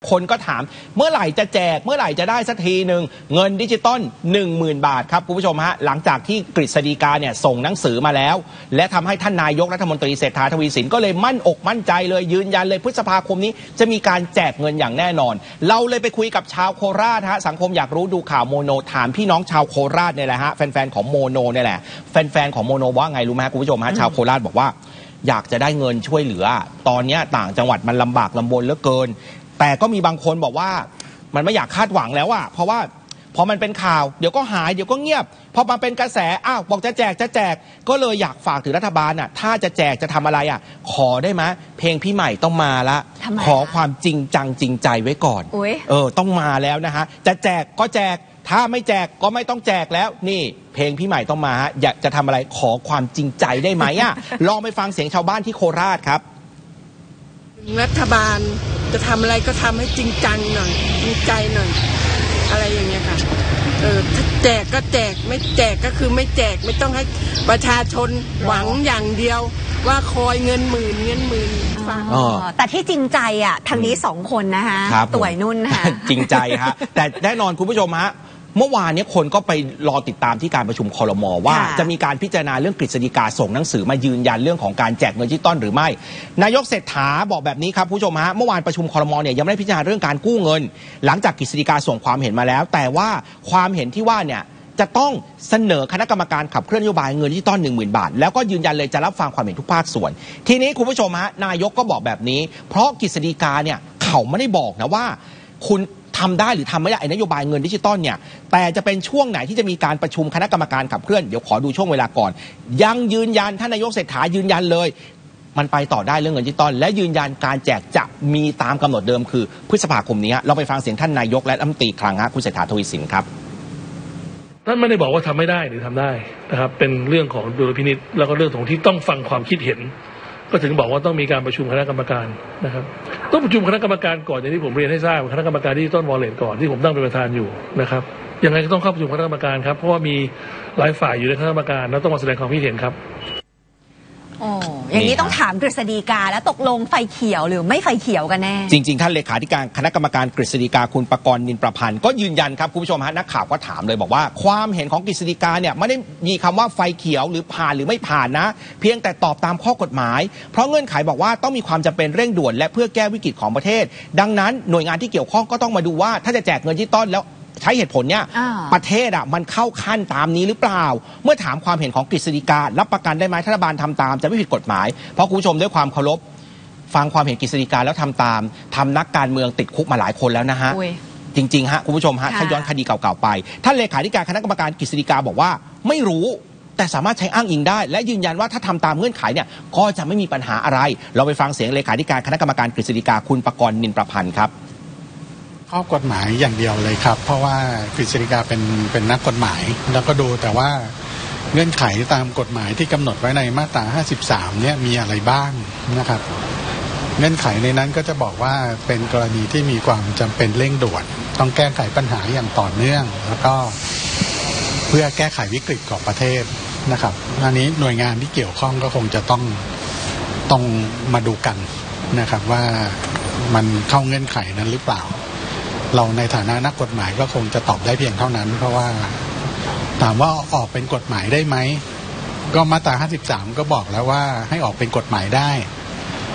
คนก็ถามเมื่อไหร่จะแจกเมื่อไหร่จะได้สักทีหนึ่งเงินดิจิตอล 10,000 บาทครับคุณผู้ชมฮะหลังจากที่กฤษฎีกาเนี่ยส่งหนังสือมาแล้วและทำให้ท่านนายกรัฐมนตรีเศรษฐาทวีสินก็เลยมั่นอกมั่นใจเลยยืนยันเลยพฤษภาคมนี้จะมีการแจกเงินอย่างแน่นอนเราเลยไปคุยกับชาวโคราชฮะสังคมอยากรู้ดูข่าวโมโนถามพี่น้องชาวโคราชเนี่ยแหละฮะแฟนๆของโมโนเนี่ยแหละแฟนๆของโมโนว่าไงรู้ไหมคุณผู้ชมฮะชาวโคราชบอกว่าอยากจะได้เงินช่วยเหลือตอนนี้ต่างจังหวัดมันลำบากลำบนเหลือเกินแต่ก็มีบางคนบอกว่ามันไม่อยากคาดหวังแล้วอะเพราะว่าพอมันเป็นข่าวเดี๋ยวก็หายเดี๋ยวก็เงียบพอมาเป็นกระแสบอกจะแจกก็เลยอยากฝากถึงรัฐบาลอ่ะถ้าจะแจกจะทำอะไรอ่ะขอได้ไหมเพลงพี่ใหม่ต้องมาละขอความจริงจังจริงใจไว้ก่อนต้องมาแล้วนะฮะจะแจกก็แจกถ้าไม่แจกก็ไม่ต้องแจกแล้วนี่เพลงพี่ใหม่ต้องมาฮะอยากจะทำอะไรขอความจริงใจได้ไหมอ่ะ ลองไปฟังเสียงชาวบ้านที่โคราชครับรัฐบาลจะทำอะไรก็ทำให้จริงจังหน่อยจริงใจหน่อยอะไรอย่างเงี้ยค่ะถ้าแจกก็แจกไม่แจกก็คือไม่แจกไม่ต้องให้ประชาชนหวังอย่างเดียวว่าคอยเงินหมื่นแต่ที่จริงใจอ่ะทางนี้2คนนะคะต่วยนุ่นค่ะจริงใจฮะแต่แน่นอนคุณผู้ชมฮะเมื่อวานนี้คนก็ไปรอติดตามที่การประชุมครม.ว่าจะมีการพิจารณาเรื่องกฤษฎีกาส่งหนังสือมายืนยันเรื่องของการแจกเงินดิจิตอลหรือไม่นายกเศรษฐาบอกแบบนี้ครับผู้ชมฮะเมื่อวานประชุมครม.เนี่ยยังไม่ได้พิจารณาเรื่องการกู้เงินหลังจากกฤษฎีกาส่งความเห็นมาแล้วแต่ว่าความเห็นที่ว่าเนี่ยจะต้องเสนอคณะกรรมการขับเคลื่อนนโยบายเงินดิจิตอล 10,000 บาทแล้วก็ยืนยันเลยจะรับฟังความเห็นทุกภาคส่วนทีนี้คุณผู้ชมฮะนายกก็บอกแบบนี้เพราะกฤษฎีกาเนี่ยเขาไม่ได้บอกนะว่าคุณทำได้หรือทำไม่ได้นโยบายเงินดิจิตอลเนี่ยแต่จะเป็นช่วงไหนที่จะมีการประชุมคณะกรรมการขับเคลื่อนเดี๋ยวขอดูช่วงเวลาก่อนยังยืนยันท่านนายกเศรษฐายืนยันเลยมันไปต่อได้เรื่องเงินดิจิตอลและยืนยันการแจกจะมีตามกำหนดเดิมคือพฤษภาคมนี้เราไปฟังเสียงท่านนายกและรัฐมนตรีคลังคุณเศรษฐาทวีสินครับท่านไม่ได้บอกว่าทำไม่ได้หรือทำได้นะครับเป็นเรื่องของดุลพินิจแล้วก็เรื่องของที่ต้องฟังความคิดเห็นก็ถึงบอกว่าต้องมีการประชุมคณะกรรมการนะครับต้องประชุมคณะกรรมการก่อนอย่างที่ผมเรียนให้ทราบคณะกรรมการดิจิตอลวอลเล็ตก่อนที่ผมตั้งเป็นประธานอยู่นะครับยังไงก็ต้องเข้าประชุมคณะกรรมการครับเพราะว่ามีหลายฝ่ายอยู่ในคณะกรรมการแล้วต้องมาแสดงความคิดเห็นครับอย่างนี้ต้องถามกฤษฎีกาแล้วตกลงไฟเขียวหรือไม่ไฟเขียวกันแน่จริงๆท่านเลขาธิการคณะกรรมการกฤษฎีกาคุณประกรณ์นินประพันธ์ก็ยืนยันครับคุณผู้ชมฮะนักข่าวก็ถามเลยบอกว่าความเห็นของกฤษฎีกาเนี่ยไม่ได้มีคำว่าไฟเขียวหรือผ่านหรือไม่ผ่านนะเพียงแต่ตอบตามข้อกฎหมายเพราะเงื่อนไขบอกว่าต้องมีความจำเป็นเร่งด่วนและเพื่อแก้วิกฤตของประเทศดังนั้นหน่วยงานที่เกี่ยวข้องก็ต้องมาดูว่าถ้าจะแจกเงินดิจิตอลแล้วใช้เหตุผลเนี่ยประเทศมันเข้าขั้นตามนี้หรือเปล่าเมื่อถามความเห็นของกฤษฎีการับประกันได้ไหมรัฐบาลทำตามจะไม่ผิดกฎหมายเพราะคุณผู้ชมด้วยความเคารพฟังความเห็นกฤษฎีกาแล้วทำตามทำนักการเมืองติดคุกมาหลายคนแล้วนะฮะจริงๆฮะคุณผู้ชมฮะถ้าย้อนคดีเก่าๆไปท่านเลขาธิการคณะกรรมการกฤษฎีกาบอกว่าไม่รู้แต่สามารถใช้อ้างอิงได้และยืนยันว่าถ้าทำตามเงื่อนไขเนี่ยก็จะไม่มีปัญหาอะไรเราไปฟังเสียงเลขาธิการคณะกรรมการกฤษฎีกาคุณประกรณ์นินประพันธ์ครับข้อกฎหมายอย่างเดียวเลยครับเพราะว่ากฤษฎีกาเป็นนักกฎหมายแล้วก็ดูแต่ว่าเงื่อนไขตามกฎหมายที่กำหนดไว้ในมาตรา53เนี่ยมีอะไรบ้างนะครับเงื่อนไขในนั้นก็จะบอกว่าเป็นกรณีที่มีความจำเป็นเร่งด่วนต้องแก้ไขปัญหาอย่างต่อเนื่องแล้วก็เพื่อแก้ไขวิกฤตของประเทศนะครับอันนี้หน่วยงานที่เกี่ยวข้องก็คงจะต้องมาดูกันนะครับว่ามันเข้าเงื่อนไขนั้นหรือเปล่าเราในฐานะนักกฎหมายก็คงจะตอบได้เพียงเท่านั้นเพราะว่าถามว่าออกเป็นกฎหมายได้ไหมก็มาตรา53ก็บอกแล้วว่าให้ออกเป็นกฎหมายได้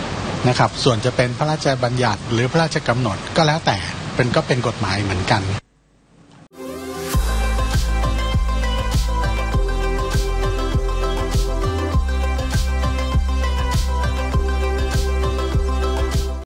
นะครับส่วนจะเป็นพระราชบัญญัติหรือพระราชกำหนดก็แล้วแต่ก็เป็นกฎหมายเหมือนกัน